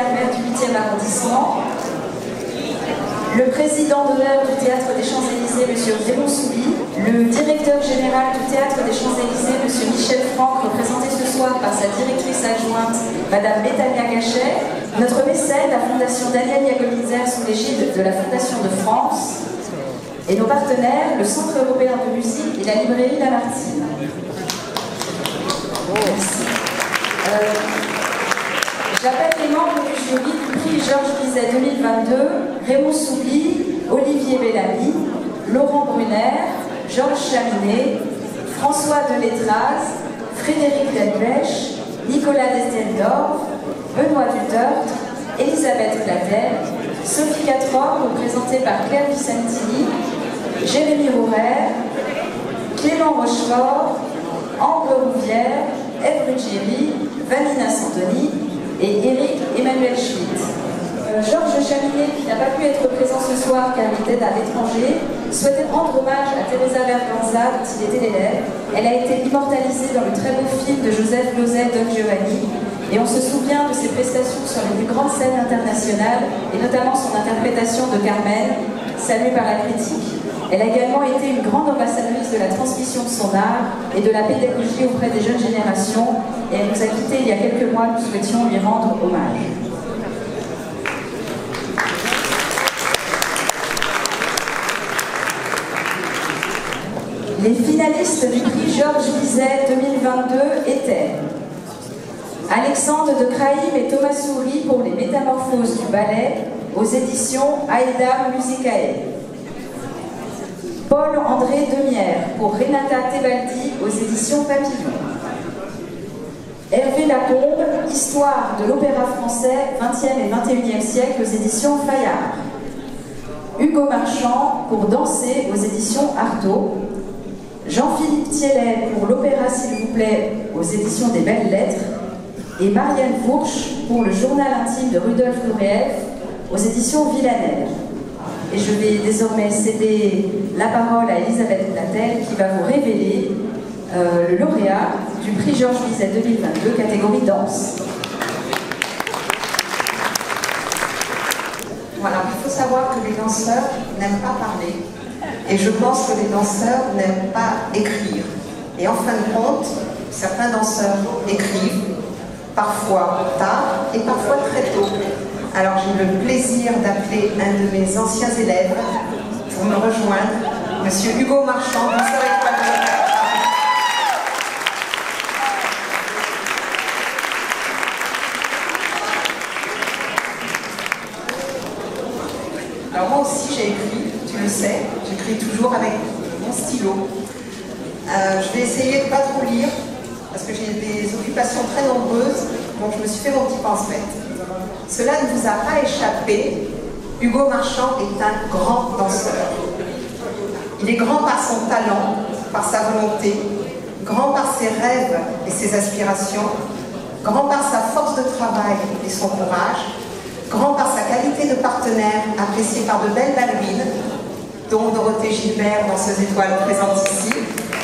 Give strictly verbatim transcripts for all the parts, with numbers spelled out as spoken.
Keller, maire du huitième arrondissement, le président d'honneur du Théâtre des Champs-Élysées, M. Raymond Soubi, le directeur général du Théâtre des Champs-Élysées, M. Michel Franck, représenté ce soir par sa directrice adjointe, Mme Betania Gachet, notre mécène, la Fondation Daniel Yagomitzer, sous l'égide de la Fondation de France, et nos partenaires, le Centre européen de musique et la librairie Lamartine. Merci. Euh, J'appelle les membres du jury du prix Georges Bizet deux mille vingt-deux, Raymond Soubi, Olivier Bellamy, Laurent Brunner, Georges Chaminet, François Deletraz, Frédéric Delpech, Nicolas Destiendorf, Benoît Dutertre, Elisabeth Clatel, Sophie Catror, représentée par Claire Vicentini, Jérémy Rourer, Clément Rochefort, Ambre Rouvière, Ève Ruggieri, Vanina Santoni et Éric Emmanuel Schmitt. Euh, Georges Chaminet, qui n'a pas pu être présent ce soir car il était à l'étranger, souhaitait rendre hommage à Teresa Berganza, dont il était l'élève. Elle a été immortalisée dans le très beau film de Joseph Losey, Don Giovanni, et on se souvient de ses prestations sur les plus grandes scènes internationales, et notamment son interprétation de Carmen, saluée par la critique. Elle a également été une grande ambassadrice de la transmission de son art et de la pédagogie auprès des jeunes générations, et elle nous a quittés il y a quelques mois. Nous souhaitions lui rendre hommage. Les finalistes du prix Georges Bizet deux mille vingt-deux étaient Alexandre de Craïm et Thomas Souris pour les Métamorphoses du ballet aux éditions Aedam Musicae. Paul-André Demière pour Renata Tebaldi aux éditions Papillon. Hervé Lacombe, Histoire de l'opéra français vingtième et vingt et unième siècle aux éditions Fayard. Hugo Marchand pour Danser aux éditions Artaud. Jean-Philippe Thiellet pour L'opéra s'il vous plaît aux éditions des Belles Lettres. Et Marianne Fourche pour le journal intime de Rudolf Nureyev aux éditions Villanelle. Et je vais désormais céder la parole à Elisabeth Clatel qui va vous révéler euh, le lauréat du prix Georges Bizet deux mille vingt-deux, catégorie danse. Voilà, il faut savoir que les danseurs n'aiment pas parler. Et je pense que les danseurs n'aiment pas écrire. Et en fin de compte, certains danseurs écrivent, parfois tard et parfois très tôt. Alors j'ai le plaisir d'appeler un de mes anciens élèves pour me rejoindre, Monsieur Hugo Marchand, danseur étoile. Alors moi aussi j'ai écrit, tu le sais, j'écris toujours avec mon stylo. Euh, je vais essayer de ne pas trop lire, parce que j'ai des occupations très nombreuses, donc je me suis fait mon petit pense-bête. Cela ne vous a pas échappé, Hugo Marchand est un grand danseur. Il est grand par son talent, par sa volonté, grand par ses rêves et ses aspirations, grand par sa force de travail et son courage, grand par sa qualité de partenaire apprécié par de belles ballerines, dont Dorothée Gilbert, danseuse étoile présente ici,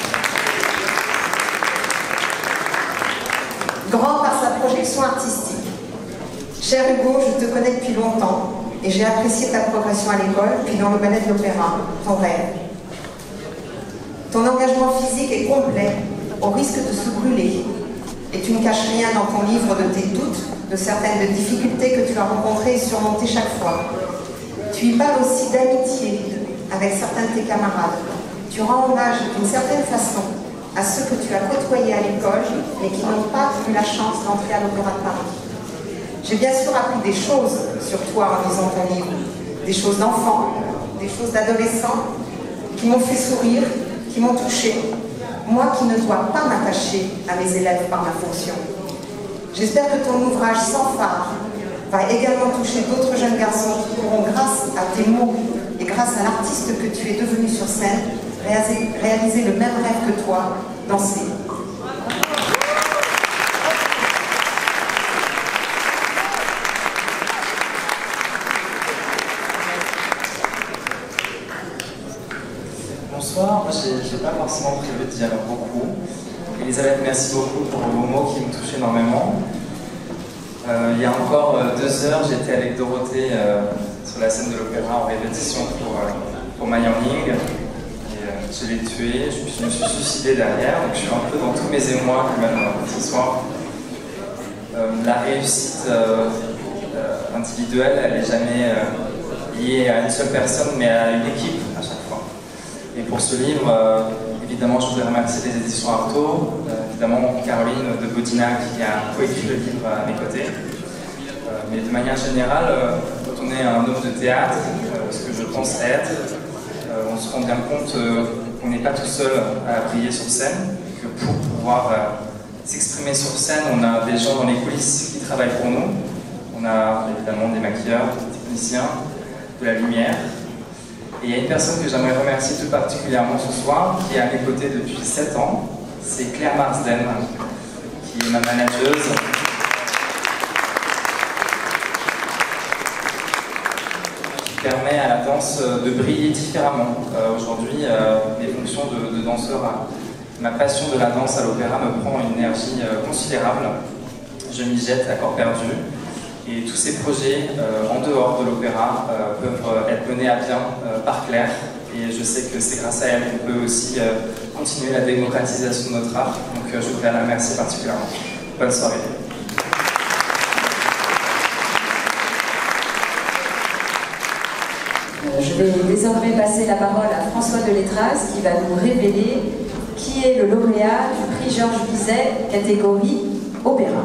grand par sa projection artistique. Cher Hugo, je te connais depuis longtemps et j'ai apprécié ta progression à l'école, puis dans le ballet de l'opéra, ton rêve. Ton engagement physique est complet, au risque de se brûler, et tu ne caches rien dans ton livre de tes doutes, de certaines difficultés que tu as rencontrées et surmontées chaque fois. Tu y parles aussi d'amitié avec certains de tes camarades. Tu rends hommage d'une certaine façon à ceux que tu as côtoyés à l'école, mais qui n'ont pas eu la chance d'entrer à l'Opéra de Paris. J'ai bien sûr appris des choses sur toi en lisant ton livre, des choses d'enfant, des choses d'adolescent, qui m'ont fait sourire, qui m'ont touché, moi qui ne dois pas m'attacher à mes élèves par ma fonction. J'espère que ton ouvrage sans phare va également toucher d'autres jeunes garçons qui pourront, grâce à tes mots et grâce à l'artiste que tu es devenu sur scène, réaliser, réaliser le même rêve que toi, danser. Bonsoir, moi je n'ai pas forcément prévu de dire beaucoup. Elisabeth, merci beaucoup pour vos mots qui me touchent énormément. Euh, il y a encore euh, deux heures, j'étais avec Dorothée euh, sur la scène de l'opéra en répétition pour, euh, pour My Young. Et euh, je l'ai tué, je, je me suis suicidé derrière, donc je suis un peu dans tous mes émois quand même euh, ce soir. Euh, la réussite euh, euh, individuelle, elle n'est jamais euh, liée à une seule personne, mais à une équipe à chaque fois. Et pour ce livre, euh, évidemment, je voudrais remercier les éditions Artaud, euh, évidemment Caroline de Bodina qui a coécrit le livre à mes côtés. Euh, mais de manière générale, euh, quand on est un homme de théâtre, euh, ce que je pense être, euh, on se rend bien compte euh, qu'on n'est pas tout seul à briller sur scène, que pour pouvoir euh, s'exprimer sur scène, on a des gens dans les coulisses qui travaillent pour nous. On a évidemment des maquilleurs, des techniciens, de la lumière. Et il y a une personne que j'aimerais remercier tout particulièrement ce soir, qui est à mes côtés depuis sept ans. C'est Claire Marsden, qui est ma manageuse. Qui permet à la danse de briller différemment. Euh, Aujourd'hui, euh, mes fonctions de, de danseur, à, ma passion de la danse à l'opéra me prend une énergie euh, considérable. Je m'y jette à corps perdu. Et tous ces projets euh, en dehors de l'opéra euh, peuvent euh, être menés à bien euh, par Claire. Et je sais que c'est grâce à elle qu'on peut aussi euh, continuer la démocratisation de notre art. Donc euh, je voudrais la remercier particulièrement. Bonne soirée. Je vais désormais passer la parole à François Delétraz qui va nous révéler qui est le lauréat du prix Georges Bizet, catégorie opéra.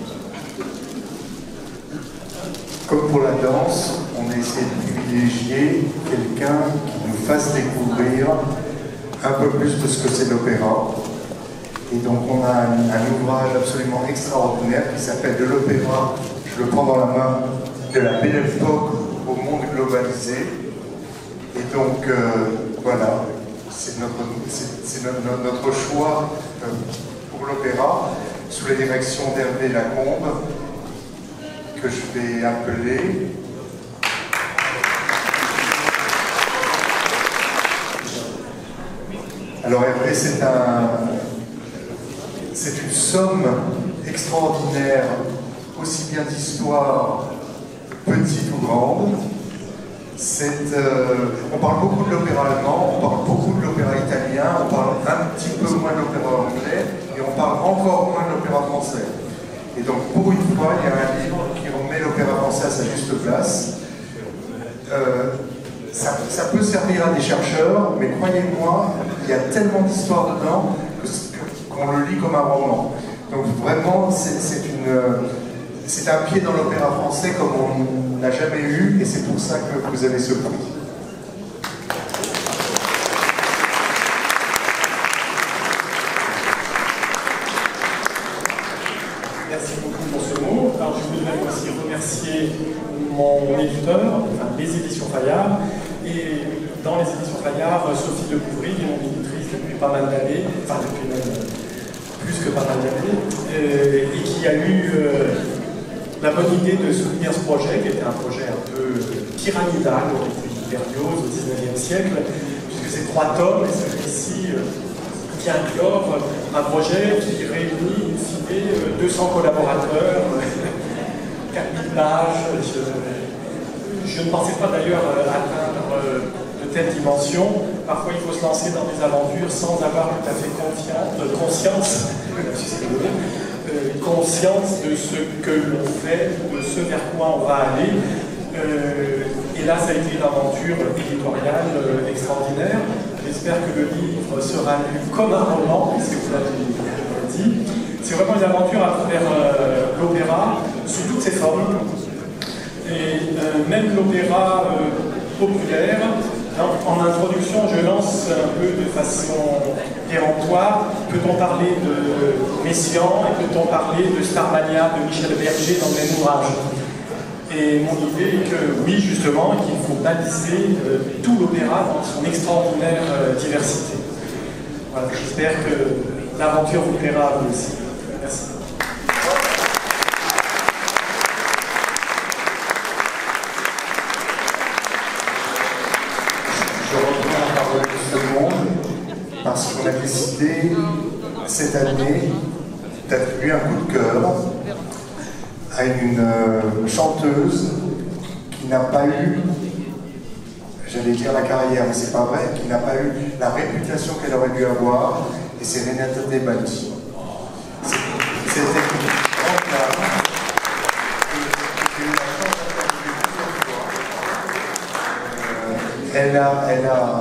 Comme pour la danse, on a essayé de privilégier quelqu'un qui nous fasse découvrir un peu plus de ce que c'est l'opéra. Et donc on a un, un ouvrage absolument extraordinaire qui s'appelle De l'opéra, je le prends dans la main, de la belle époque au monde globalisé. Et donc euh, voilà, c'est notre, notre, notre choix euh, pour l'opéra, sous la direction d'Hervé Lacombe, que je vais appeler. Alors Hervé, c'est un, c'est une somme extraordinaire, aussi bien d'histoire, petite ou grande. C'est, euh, on parle beaucoup de l'opéra allemand, on parle beaucoup de l'opéra italien, on parle un petit peu moins de l'opéra anglais, et on parle encore moins de l'opéra français. Et donc, pour une fois, il y a un livre qui remet l'opéra français à sa juste place. Euh, ça, ça peut servir à des chercheurs, mais croyez-moi, il y a tellement d'histoires dedans qu'on le lit comme un roman. Donc vraiment, c'est une... C'est un pied dans l'opéra français comme on n'a jamais eu, et c'est pour ça que vous avez ce prix. Merci beaucoup pour ce mot. Alors, je voudrais aussi remercier mon éditeur, enfin les éditions Fayard, et dans les éditions Fayard, Sophie Decouvry, qui est mon éditrice depuis pas mal d'années, enfin depuis même plus que pas mal d'années, euh, et qui a eu euh, la bonne idée de soutenir ce projet, qui était un projet un peu pyramidal, on était Berlioz au dix-neuvième siècle, puisque c'est trois tomes, et celui-ci euh, qui inclore un projet qui réunit, in fine, deux cents collaborateurs, quatre mille pages. Je, je ne pensais pas d'ailleurs atteindre de telles dimensions. Parfois, il faut se lancer dans des aventures sans avoir tout à fait confiance, euh, conscience, euh, conscience de ce que l'on fait, de ce vers quoi on va aller. Euh, et là, ça a été une aventure éditoriale euh, extraordinaire. J'espère que le livre sera lu comme un roman, puisque vous l'avez dit. C'est vraiment une aventure à travers euh, l'opéra, sous toutes ses formes. Et euh, même l'opéra euh, populaire. En, en introduction, je lance un peu de façon péremptoire. Peut-on parler de Messiaen et peut-on parler de Starmania de Michel Berger dans le même ouvrage? Et mon idée est que oui, justement, qu'il faut baliser euh, tout l'opéra dans son extraordinaire euh, diversité. Voilà, j'espère que l'aventure vous plaira à vous aussi. Merci. Je reprends la parole de tout le monde parce qu'on a décidé cette année d'attribuer un coup de cœur à une euh, chanteuse qui n'a pas eu, j'allais dire la carrière, mais c'est pas vrai, qui n'a pas eu la réputation qu'elle aurait dû avoir, et c'est Renata Tebaldi. C'était une grande dame. J'ai eu la chance d'interviewer plusieurs fois. Euh, elle a, elle a,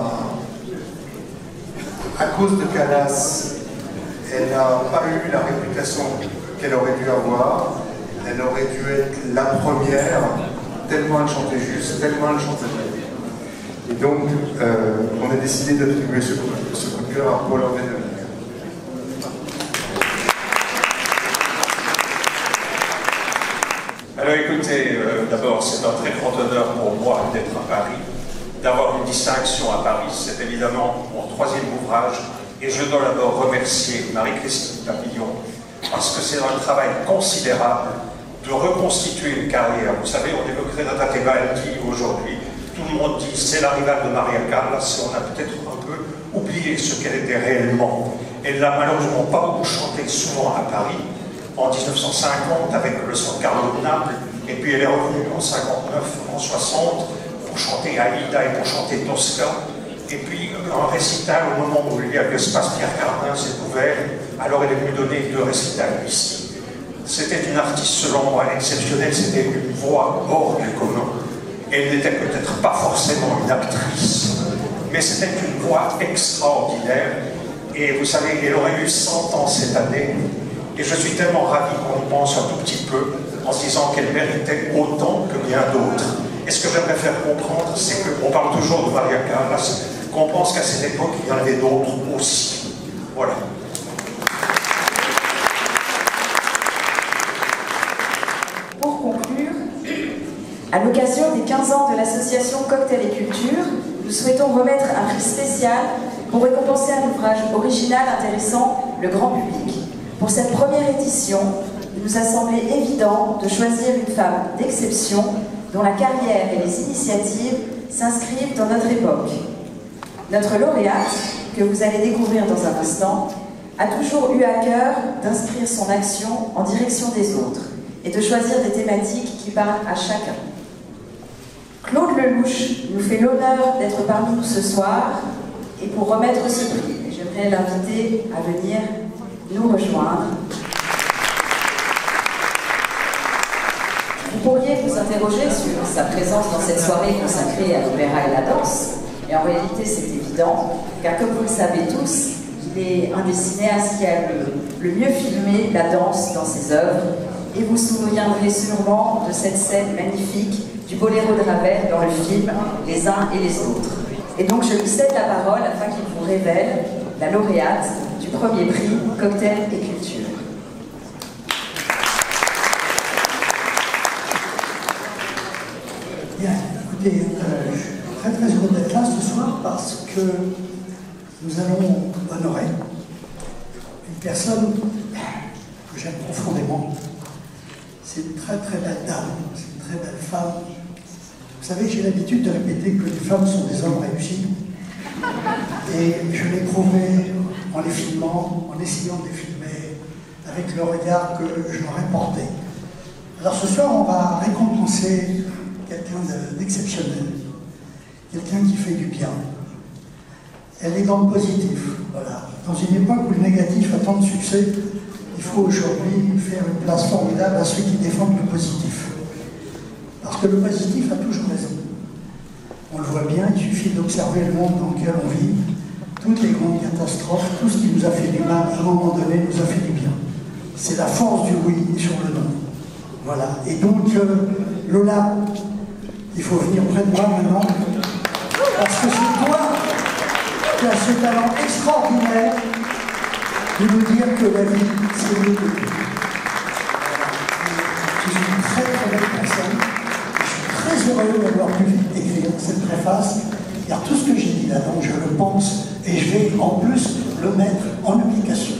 à cause de Calas, elle n'a pas eu la réputation qu'elle aurait dû avoir. Elle aurait dû être la première, tellement elle chantait juste, tellement elle chantait bien. Et donc, euh, on a décidé d'attribuer ce, ce coup de cœur à Paul Orvenevier. Alors écoutez, euh, d'abord, c'est un très grand honneur pour moi d'être à Paris, d'avoir une distinction à Paris. C'est évidemment mon troisième ouvrage. Et je dois d'abord remercier Marie-Christine Papillon parce que c'est un travail considérable de reconstituer une carrière. Vous savez, on évoque Renata Tebaldi aujourd'hui. Tout le monde dit c'est la rivale de Maria Callas. On a peut-être un peu oublié ce qu'elle était réellement. Elle n'a malheureusement pas beaucoup chanté souvent à Paris. En mille neuf cent cinquante avec le San Carlo de Naples. Et puis elle est revenue en cinquante-neuf, en soixante pour chanter Aïda et pour chanter Tosca. Et puis, un récital, au moment où l'espace Pierre Cardin s'est ouvert, alors elle est venue donner deux récitals ici. C'était une artiste, selon moi, exceptionnelle, c'était une voix hors du commun. Elle n'était peut-être pas forcément une actrice, mais c'était une voix extraordinaire. Et vous savez, elle aurait eu cent ans cette année, et je suis tellement ravi qu'on y pense un tout petit peu, en se disant qu'elle méritait autant que bien d'autres. Et ce que j'aimerais faire comprendre, c'est qu'on parle toujours de Maria Callas, qu'on pense qu'à cette époque, il y en avait d'autres aussi. Voilà. Pour conclure, à l'occasion des quinze ans de l'association Cocktail et Culture, nous souhaitons remettre un prix spécial pour récompenser un ouvrage original intéressant le grand public. Pour cette première édition, il nous a semblé évident de choisir une femme d'exception dont la carrière et les initiatives s'inscrivent dans notre époque. Notre lauréate, que vous allez découvrir dans un instant, a toujours eu à cœur d'inscrire son action en direction des autres et de choisir des thématiques qui parlent à chacun. Claude Lelouch nous fait l'honneur d'être parmi nous ce soir et pour remettre ce prix, j'aimerais l'inviter à venir nous rejoindre. Vous pourriez vous interroger sur sa présence dans cette soirée consacrée à l'opéra et la danse. Et en réalité, c'est évident, car comme vous le savez tous, il est un des cinéastes qui a le, le mieux filmé la danse dans ses œuvres. Et vous vous souviendrez sûrement de cette scène magnifique du boléro de Ravel dans le film Les uns et les autres. Et donc je lui cède la parole afin qu'il vous révèle la lauréate du premier prix Cocktail et Culture. Bien, écoutez, euh, je suis très très heureux d'être là ce soir parce que nous allons honorer une personne que j'aime profondément. C'est une très très belle dame, c'est une très belle femme. Vous savez, j'ai l'habitude de répéter que les femmes sont des hommes réussis. Et je l'ai prouvé en les filmant, en essayant de les filmer, avec le regard que je leur ai porté. Alors ce soir, on va récompenser quelqu'un d'exceptionnel, quelqu'un qui fait du bien. Elle est dans le positif, voilà. Dans une époque où le négatif a tant de succès, il faut aujourd'hui faire une place formidable à ceux qui défendent le positif. Parce que le positif a toujours raison. On le voit bien, il suffit d'observer le monde dans lequel on vit. Toutes les grandes catastrophes, tout ce qui nous a fait du mal, à un moment donné, nous a fait du bien. C'est la force du oui sur le non. Voilà. Et donc, euh, Lola, il faut venir près de moi maintenant, parce que c'est toi qui as ce talent extraordinaire de nous dire que la vie, c'est mieux que tout. Tu es une très très belle personne. Je suis très heureux d'avoir pu écrire cette préface, car tout ce que j'ai dit là-dedans, je le pense, et je vais en plus le mettre en application.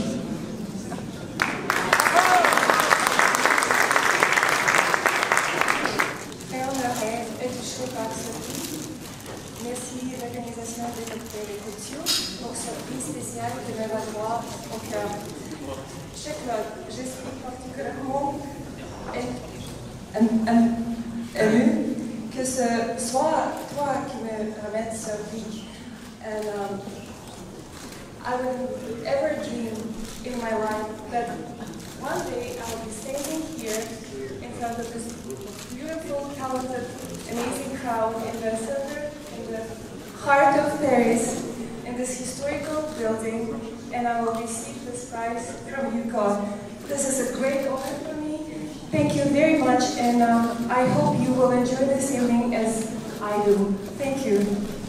Merci l'organisation de Cocktail et Culture pour ce prix spécial qui me va droit au cœur. Cher Claude, je suis particulièrement un, un, ému que ce soit toi qui me remettes ce prix. And um, I would ever dream in my life that one day I'll be standing here in front of this beautiful, talented, amazing crowd in the center, in the heart of Paris, in this historical building, and I will receive this prize from UConn. This is a great honor for me. Thank you very much, and um, I hope you will enjoy this evening as I do. Thank you.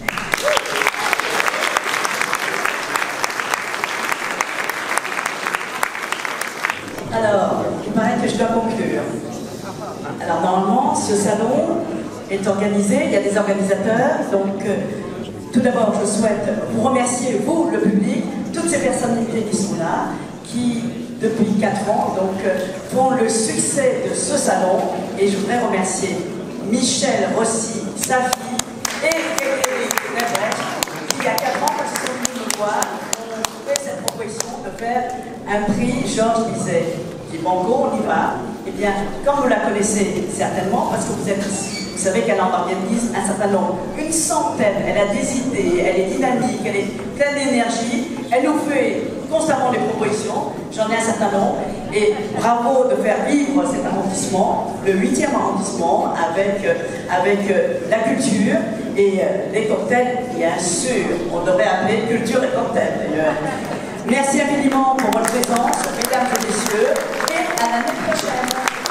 Alors, il paraît que je dois conclure. Alors normalement, ce salon est organisé, il y a des organisateurs, donc euh, tout d'abord je souhaite vous remercier, vous, le public, toutes ces personnalités qui sont là, qui depuis quatre ans donc, euh, font le succès de ce salon, et je voudrais remercier Michel Rossi, sa fille, et Frédéric Lebrecht, qui il y a quatre ans, quand ils sont venus me voir, ont fait cette proposition de faire un prix Georges Bizet. J'ai dit, banco, on y va. Eh bien, comme vous la connaissez certainement, parce que vous êtes ici, vous savez qu'elle en organise un certain nombre, une centaine, elle a des idées, elle est dynamique, elle est pleine d'énergie, elle nous fait constamment des propositions, j'en ai un certain nombre, et bravo de faire vivre cet arrondissement, le huitième arrondissement, avec, avec la culture et les cocktails, bien sûr, on devrait appeler culture et cocktails d'ailleurs. Merci infiniment pour votre présence, mesdames et messieurs, et à l'année prochaine.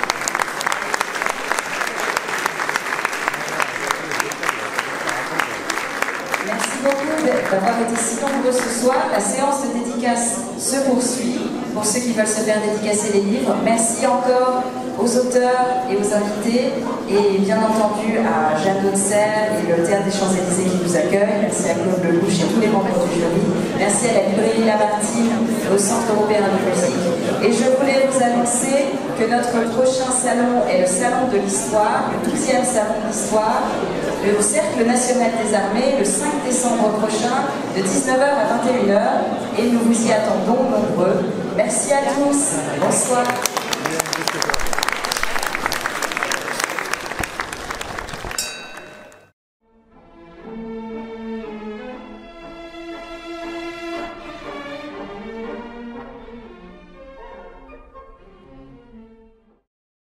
Merci beaucoup d'avoir été si nombreux ce soir. La séance de dédicace se poursuit. Pour ceux qui veulent se faire dédicacer les livres, merci encore aux auteurs et aux invités, et bien entendu à Jeanne d'Auxerre et le Théâtre des Champs-Élysées qui nous accueille. Merci à Claude Lelouch et tous les membres du jury. Merci à la librairie Lamartine et au Centre européen de musique. Et je voulais vous annoncer que notre prochain salon est le Salon de l'Histoire, le douzième Salon de l'Histoire, au Cercle National des Armées, le cinq décembre prochain, de dix-neuf heures à vingt et une heures, et nous vous y attendons nombreux. Merci à tous. Bonsoir.